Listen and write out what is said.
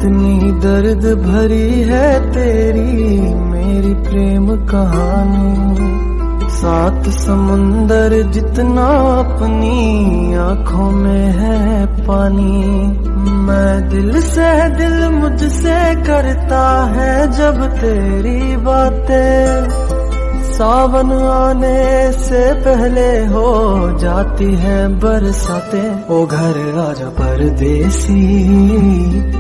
कितनी दर्द भरी है तेरी मेरी प्रेम कहानी। सात समुंदर जितना अपनी आंखों में है पानी। मैं दिल से दिल मुझसे करता है जब तेरी बातें। सावन आने से पहले हो जाती है बरसातें। ओ घर आजा परदेसी।